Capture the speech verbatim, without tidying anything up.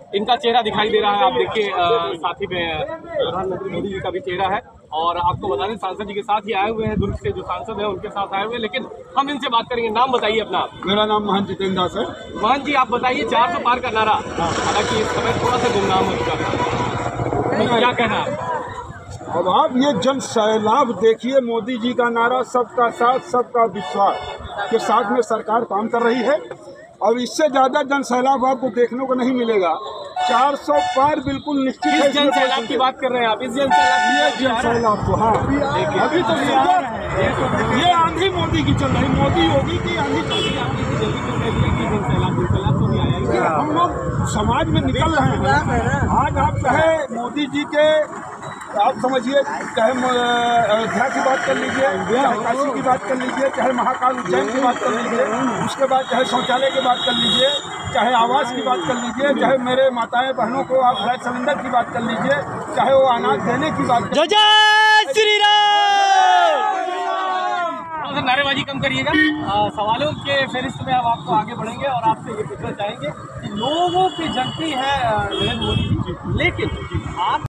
इनका चेहरा दिखाई दे रहा है। आप देखिए साथ ही में प्रधानमंत्री मोदी जी का भी चेहरा है। और आपको बता दें सांसद जी के साथ ही आए हुए हैं, दुर्ग से जो सांसद है उनके साथ आए हुए हैं। लेकिन हम इनसे बात करेंगे। नाम बताइए अपना। मेरा नाम महंत जितेंद्र दास है। महंत जी, आप बताइए चार सौ पार का नारा, हालांकि इस समय थोड़ा सा गुमनाम हो चुका था, क्या कहना है? अब आप ये जन सैलाब देखिए, मोदी जी का नारा सबका साथ सबका विश्वास के साथ में सरकार काम कर रही है। और इससे ज्यादा जन सैलाब आपको देखने को नहीं मिलेगा। चार सौ पार बिल्कुल निश्चित है। जन सैलाब की बात कर रहे हैं आप? इस जन सैलाब ये जन सैलाब तो हाँ अभी तो ये आंधी मोदी की चल रही, मोदी योगी की आंधी चल रही है। हम लोग समाज में निकल रहे हैं। आज आप चाहे मोदी जी के आप समझिए, चाहे अयोध्या की बात कर लीजिए, चाहे काशी की बात कर लीजिए, चाहे महाकाल उज्जैन की बात कर लीजिए, उसके बाद चाहे शौचालय की बात कर लीजिए, चाहे आवास की बात कर लीजिए, चाहे मेरे माताएं बहनों को आप गैस सिलेंडर की बात कर लीजिए, चाहे वो अनाज देने की बात कर। जय श्री राम। नारेबाजी कम करिएगा। सवालों के फहरिस्त में अब आपको आगे बढ़ेंगे और आपसे ये पूछना चाहेंगे कि लोगों की जगती है नरेंद्र मोदी जी, लेकिन आप